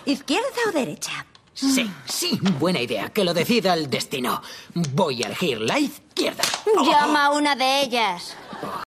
¿Izquierda o derecha? Sí, buena idea. Que lo decida el destino. Voy a elegir la izquierda. Llama a una de ellas.